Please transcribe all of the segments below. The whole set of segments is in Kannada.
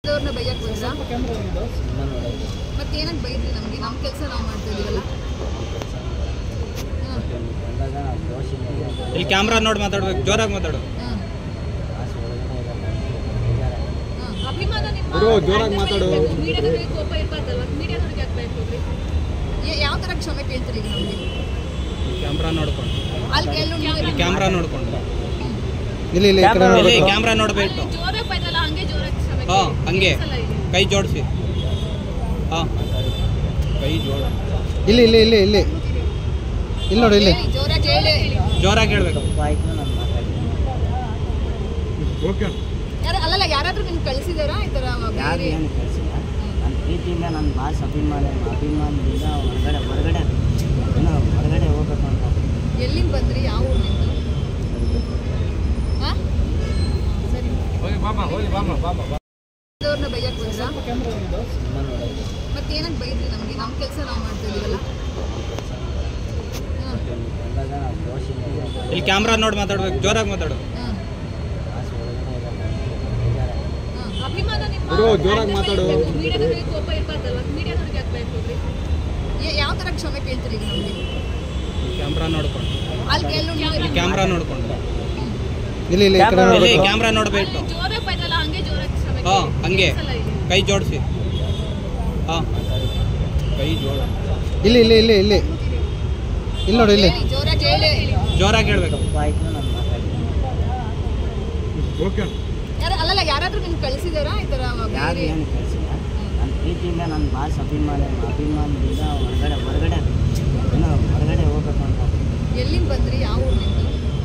ಅವ್ರನ್ನ ಬೈಯಕ್ಕೆ ಬಂದ್ರಾ? ಮತ್ತೆ ಏನಕ್ಕೆ ಬೈದ್ರಿ ನಮಗೆ? ನಮ್ಮ ಕೆಲಸ ನಾವು ಮಾಡ್ತಾ ಇದೀವಲ್ಲ. ಇಲ್ಲಿ ಕ್ಯಾಮ್ರಾ ನೋಡಿ ಮಾತಾಡ್ಬೇಕು, ಜೋರಾಗಿ ಮಾತಾಡು. ಅಭಿಮಾನ ನಿಮ್ಮ ಜೋರಾಗಿ ಮಾತಾಡು. ಮೀಡಿಯಾದವರಿಗೆ ಕೋಪ ಇರಬಾರ್ದಲ್ವಾ? ಮೀಡಿಯಾದವರಿಗೆ ಯಾಕೆ ಬೈಕ್ ಹೋಗ್ರಿ? ಯಾವ ಥರ ಕ್ಷಮೆ ಕೇಳ್ತೀರಿ ಈಗ ನಮಗೆ? ಕ್ಯಾಮ್ರಾ ನೋಡ್ಕೊಂಡು, ಅಲ್ಲಿ ಕ್ಯಾಮ್ರಾ ನೋಡ್ಕೊಂಡು, ಇಲ್ಲಿ ಕ್ಯಾಮ್ರಾ ನೋಡ್ಬೇಕು. ಜೋರಾಗಿ ಬೈದಲ್ಲ, ಹಂಗೆ ಜೋರಾಗಿ ಕ್ಷಮೆ ಹಾಂ, ಹಂಗೆ ಕೈ ಜೋಡಿಸಿ. ಹಾಂ, ಕೈ ಜೋಡ. ಇಲ್ಲಿ ಇಲ್ಲಿ ಇಲ್ಲಿ ಇಲ್ಲಿ ಇಲ್ಲಿ ನೋಡಿ, ಇಲ್ಲಿ ಜೋರಾಗಿ ಹೇಳಿ. ಜೋರಾಗಿ ಹೇಳ್ಬೇಕು. ಅಲ್ಲಲ್ಲ, ಯಾರಾದ್ರೂ ನಿಮ್ಗೆ ಕಳಿಸಿದಾರಾ ಈ ಥರ? ಯಾರು ಏನು ಕಳಿಸಿಲ್ಲ. ನನ್ನ ಪ್ರೀತಿಯಿಂದ ನನ್ನ ಭಾಷೆ ಅಭಿಮಾನದಿಂದ ಹೊರಗಡೆ ಹೋಗ್ಬೇಕು ಅಂತ. ಎಲ್ಲಿಂದ ಬಂದ್ರಿ? ಯಾವ ಊರಿನಿಂದ? ಹಾಂ, ಸರಿ. ಅವ್ರನ್ನ ಬೈಯಕ್ಕೆ ಬಂದ್ರಾ? ಮತ್ತೆ ಏನಕ್ಕೆ ಬೈದ್ರಿ ನಮಗೆ? ನಮ್ಮ ಕೆಲಸ ನಾವು ಮಾಡ್ತಾ ಇದೀವಲ್ಲ. ಇಲ್ಲಿ ಕ್ಯಾಮ್ರಾ ನೋಡಿ ಮಾತಾಡ್ಬೇಕು, ಜೋರಾಗಿ ಮಾತಾಡು. ಅಭಿಮಾನ ನಿಮ್ಮ ಜೋರಾಗಿ ಮಾತಾಡು. ಮೀಡಿಯಾದವರಿಗೆ ಕೋಪ ಇರಬಾರ್ದಲ್ವಾ? ಮೀಡಿಯಾದವರಿಗೆ ಯಾಕೆ ಬೈಕ್ ಹೋಗ್ರಿ? ಯಾವ ಥರ ಕ್ಷಮೆ ಕೇಳ್ತೀರಿ ಈಗ ನಮಗೆ? ಕ್ಯಾಮ್ರಾ ನೋಡ್ಕೊಂಡು, ಅಲ್ಲಿ ಕ್ಯಾಮ್ರಾ ನೋಡ್ಕೊಂಡು, ಇಲ್ಲಿ ಇಲ್ಲಿ ಇಲ್ಲಿ ಕ್ಯಾಮ್ರಾ ನೋಡ್ಬೇಕು. ಜೋರಾಗಿ ಬೈದಲ್ಲ, ಹಂಗೆ ಜೋರಾಗಿ ಕ್ಷಮೆ ಹಾಂ, ಹಂಗೆ ಕೈ ಜೋಡಿಸಿ. ಹಾಂ, ಕೈ ಜೋಡ. ಇಲ್ಲಿ ಇಲ್ಲಿ ಇಲ್ಲಿ ಇಲ್ಲಿ ಇಲ್ಲಿ ನೋಡಿ, ಇಲ್ಲಿ ಜೋರಾಗಿ ಹೇಳಿ. ಜೋರಾಗಿ ಹೇಳ್ಬೇಕು. ತಪ್ಪಾಯ್ತು ನಾನು ಮಾತಾಡಿದ್ದೀನಿ. ಅಲ್ಲಲ್ಲ, ಯಾರಾದ್ರೂ ನಿಮ್ಗೆ ಕಳಿಸಿದಾರಾ ಈ ಥರ? ಯಾರು ಏನು ಕಳಿಸಿಲ್ಲ. ನನ್ನ ಪ್ರೀತಿಯಿಂದ ನನ್ನ ಭಾಷೆ ಅಭಿಮಾನದಿಂದ ಹೊರಗಡೆ ಹೋಗ್ಬೇಕು ಅಂತ. ಎಲ್ಲಿಂದ ಬಂದ್ರಿ? ಯಾವ ಊರಿನಿಂದ?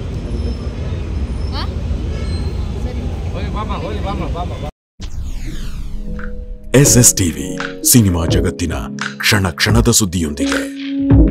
ಹಾಂ, ಸರಿ. SS TV ಸಿನಿಮಾ ಜಗತ್ತಿನ ಕ್ಷಣ ಕ್ಷಣದ ಸುದ್ದಿಯೊಂದಿಗೆ.